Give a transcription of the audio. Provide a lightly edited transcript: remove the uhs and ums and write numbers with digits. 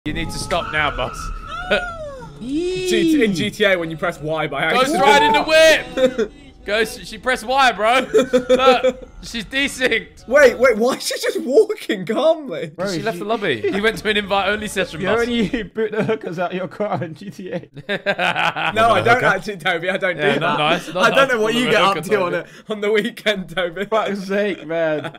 You need to stop now, boss. In GTA, when you press Y by accident. Ghost riding the whip! Ghost, she pressed Y, bro. Look, she's desynced. Wait, why is she just walking calmly? Bro, she left the lobby. He went to an invite-only session, You boss. only boot the hookers out of your car in GTA. No, I don't actually, Toby. I don't do that. Not nice. I don't know what you get up to on the weekend, Toby. Fuck's sake, man.